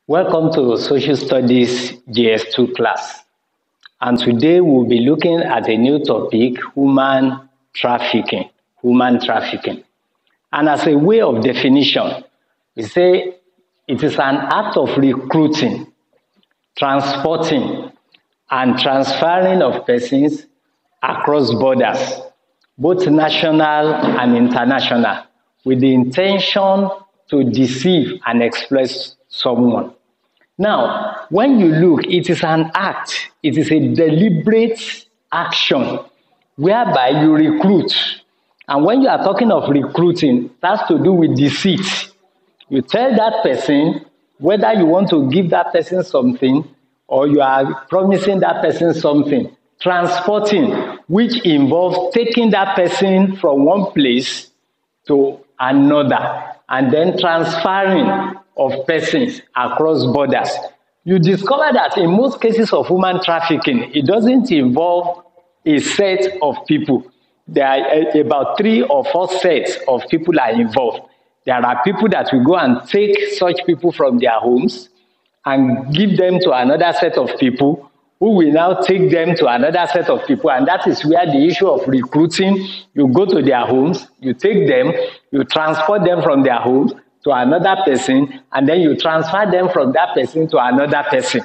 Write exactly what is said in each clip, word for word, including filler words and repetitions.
Welcome to Social Studies G S two class. And today we'll be looking at a new topic, human trafficking. Human trafficking. And as a way of definition, we say it is an act of recruiting, transporting, and transferring of persons across borders, both national and international, with the intention to deceive and exploit someone. Now, when you look, it is an act, it is a deliberate action whereby you recruit. And when you are talking of recruiting, it has to do with deceit. You tell that person whether you want to give that person something or you are promising that person something. Transporting, which involves taking that person from one place to another, and then transferring of persons across borders. You discover that in most cases of human trafficking, it doesn't involve a set of people. There are about three or four sets of people are involved. There are people that will go and take such people from their homes and give them to another set of people who will now take them to another set of people. And that is where the issue of recruiting, you go to their homes, you take them, you transport them from their homes to another person, and then you transfer them from that person to another person.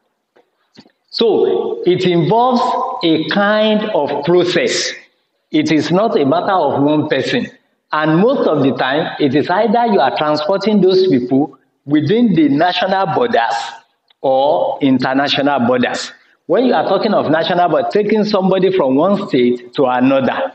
So it involves a kind of process. It is not a matter of one person. And most of the time, it is either you are transporting those people within the national borders or international borders. When you are talking of national borders, taking somebody from one state to another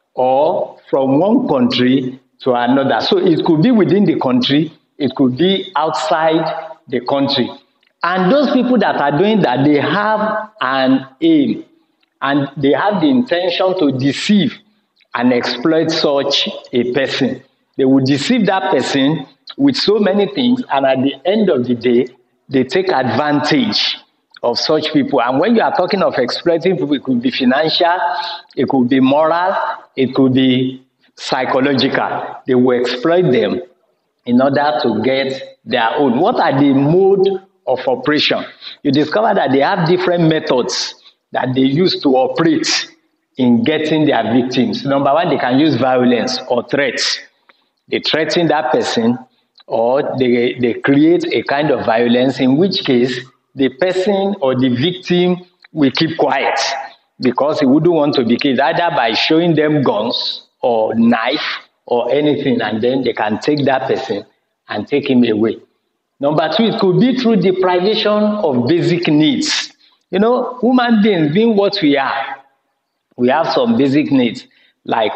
or from one country to another. So it could be within the country, it could be outside the country. And those people that are doing that, they have an aim and they have the intention to deceive and exploit such a person. They will deceive that person with so many things, and at the end of the day, they take advantage of such people. And when you are talking of exploiting people, it could be financial, it could be moral, it could be psychological. They will exploit them in order to get their own. What are the mode of operation? You discover that they have different methods that they use to operate in getting their victims. Number one, they can use violence or threats. They threaten that person, or they, they create a kind of violence, in which case the person or the victim will keep quiet because he wouldn't want to be killed, either by showing them guns or knife or anything, and then they can take that person and take him away. Number two, it could be through deprivation of basic needs. You know, human beings, being what we are, we have some basic needs like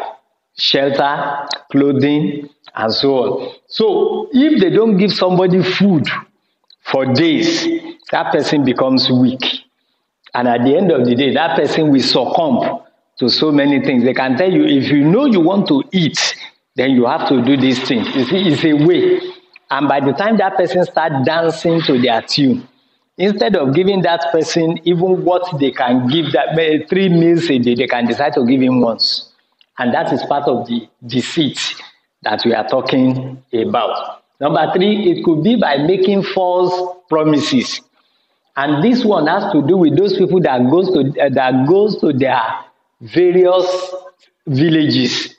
shelter, clothing, and so on. So if they don't give somebody food for days, that person becomes weak. And at the end of the day, that person will succumb to so many things. They can tell you, if you know you want to eat, then you have to do these things. You see, it's a way. And by the time that person starts dancing to their tune, instead of giving that person even what they can give, that three meals a day, they can decide to give him once. And that is part of the deceit that we are talking about. Number three, it could be by making false promises. And this one has to do with those people that goes to, uh, that goes to their various villages.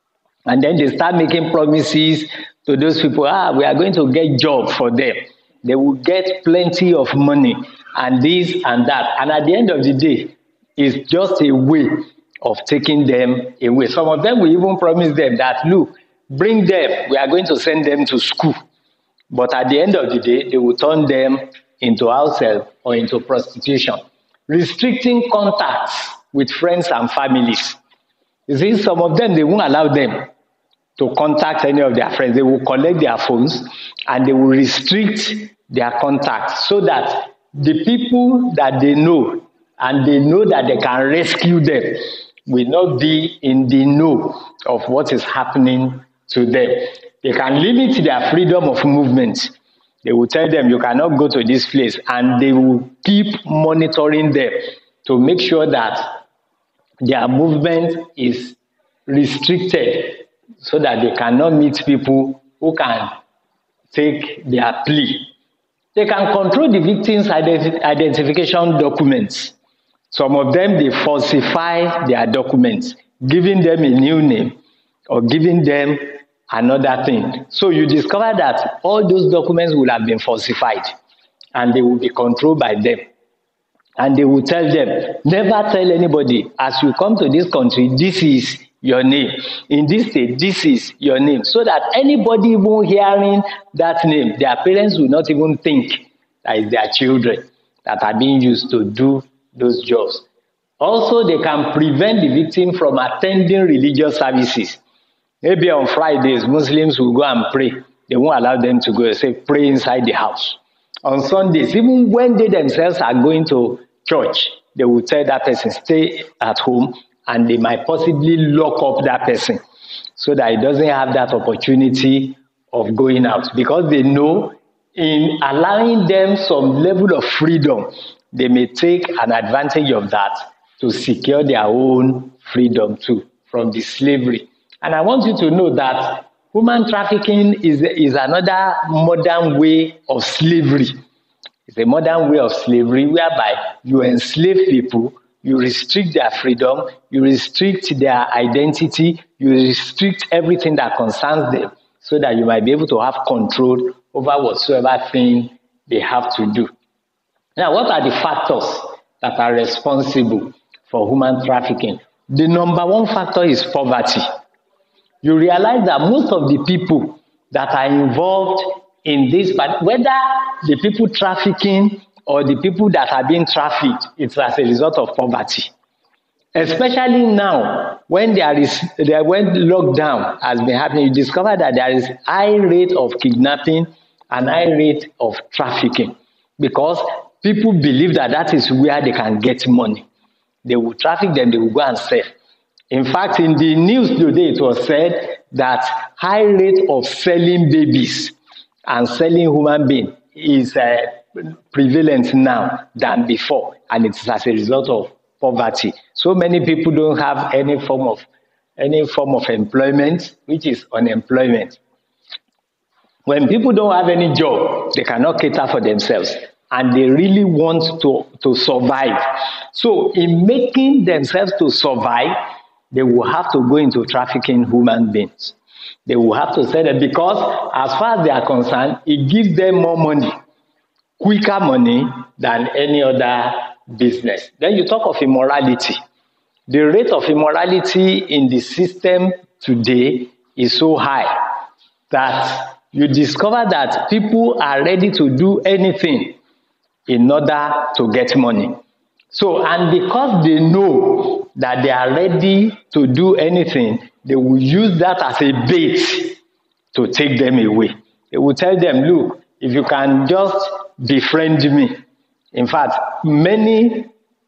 And then they start making promises to those people. Ah, we are going to get job for them. They will get plenty of money and this and that. And at the end of the day, it's just a way of taking them away. Some of them will even promise them that, look, bring them, we are going to send them to school. But at the end of the day, they will turn them into house help or into prostitution. Restricting contacts with friends and families. You see, some of them, they won't allow them to contact any of their friends. They will collect their phones and they will restrict their contacts so that the people that they know and they know that they can rescue them will not be in the know of what is happening to them. They can limit their freedom of movement. They will tell them, you cannot go to this place, and they will keep monitoring them to make sure that their movement is restricted so that they cannot meet people who can take their plea. They can control the victim's identi identification documents. Some of them, they falsify their documents, giving them a new name or giving them another thing. So you discover that all those documents will have been falsified and they will be controlled by them. And they will tell them, never tell anybody, as you come to this country, this is your name. In this state, this is your name. So that anybody even hearing that name, their parents will not even think that it's their children that are being used to do those jobs. Also, they can prevent the victim from attending religious services. Maybe on Fridays, Muslims will go and pray. They won't allow them to go. They say, pray inside the house. On Sundays, even when they themselves are going to church, they will tell that person, stay at home, and they might possibly lock up that person so that he doesn't have that opportunity of going out. Because they know in allowing them some level of freedom, they may take an advantage of that to secure their own freedom too from the slavery. And I want you to know that human trafficking is, is another modern way of slavery. It's a modern way of slavery whereby you enslave people, you restrict their freedom, you restrict their identity, you restrict everything that concerns them so that you might be able to have control over whatsoever thing they have to do. Now, what are the factors that are responsible for human trafficking? The number one factor is poverty. You realize that most of the people that are involved in this, but whether the people trafficking or the people that are being trafficked, it's as a result of poverty. Especially now, when there is there when lockdown has been happening, you discover that there is high rate of kidnapping and high rate of trafficking because people believe that that is where they can get money. They will traffic them, they will go and sell. In fact, in the news today, it was said that high rate of selling babies and selling human beings is uh, prevalent now than before, and it's as a result of poverty. So many people don't have any form of any form of employment, which is unemployment. When people don't have any job, they cannot cater for themselves, and they really want to, to survive. So in making themselves to survive, they will have to go into trafficking human beings. They will have to sell them because as far as they are concerned, it gives them more money, quicker money than any other business. Then you talk of immorality. The rate of immorality in the system today is so high that you discover that people are ready to do anything in order to get money. So, and because they know that they are ready to do anything, they will use that as a bait to take them away. They will tell them, look, if you can just befriend me. In fact, many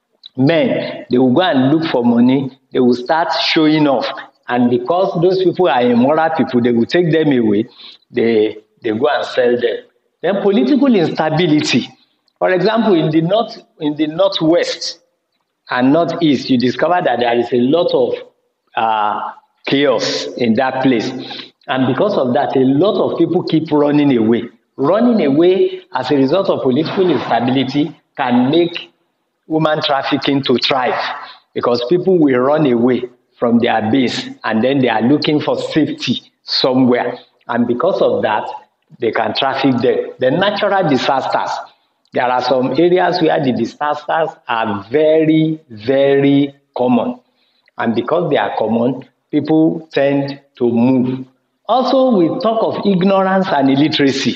men, they will go and look for money, they will start showing off. And because those people are immoral people, they will take them away, they, they go and sell them. Then political instability. For example, in the north, in the northwest and northeast, you discover that there is a lot of uh, chaos in that place. And because of that, a lot of people keep running away. Running away as a result of political instability can make human trafficking to thrive because people will run away from their base and then they are looking for safety somewhere. And because of that, they can traffic them. The natural disasters. There are some areas where the disasters are very, very common. And because they are common, people tend to move. Also, we talk of ignorance and illiteracy.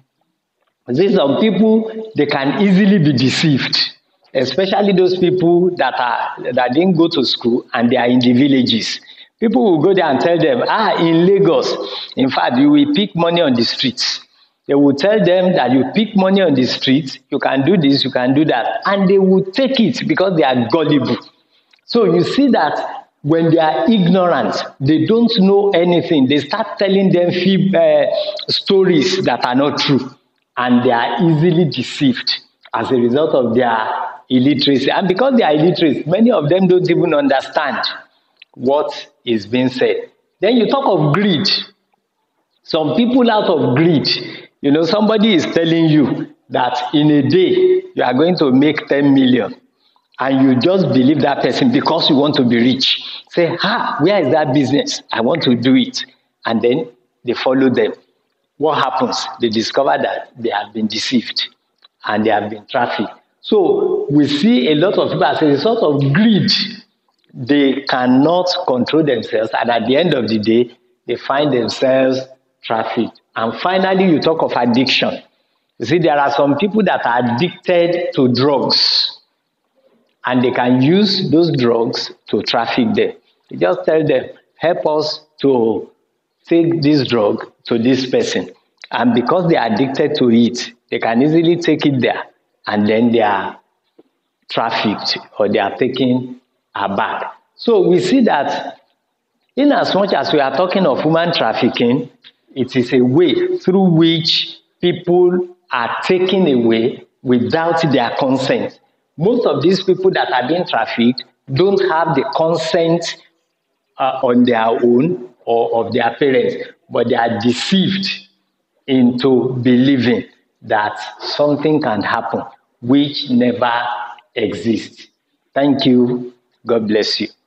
See, some people, they can easily be deceived, especially those people that are that didn't go to school and they are in the villages. People will go there and tell them, ah, in Lagos, in fact, you will pick money on the streets. They will tell them that you pick money on the streets, you can do this, you can do that, and they will take it because they are gullible. So you see that when they are ignorant, they don't know anything. They start telling them uh, stories that are not true. And they are easily deceived as a result of their illiteracy. And because they are illiterate, many of them don't even understand what is being said. Then you talk of greed. Some people out of greed, you know, somebody is telling you that in a day you are going to make ten million, and you just believe that person because you want to be rich. Say, ah, where is that business? I want to do it. And then they follow them. What happens? They discover that they have been deceived and they have been trafficked. So we see a lot of people as a result of greed. They cannot control themselves, and at the end of the day, they find themselves trafficked. And finally, you talk of addiction. You see, there are some people that are addicted to drugs, and they can use those drugs to traffic them. You just tell them, help us to take this drug to this person. And because they are addicted to it, they can easily take it there, and then they are trafficked or they are taken aback. So we see that in as much as we are talking of human trafficking, it is a way through which people are taken away without their consent. Most of these people that are being trafficked don't have the consent uh, on their own or of their parents, but they are deceived into believing that something can happen which never exists. Thank you. God bless you.